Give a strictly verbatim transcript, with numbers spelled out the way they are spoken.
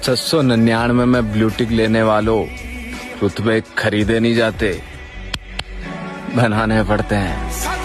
छह सौ निन्यानवे में ब्लूटिक लेने वालों, रुतबे खरीदे नहीं जाते, बनाने पड़ते हैं।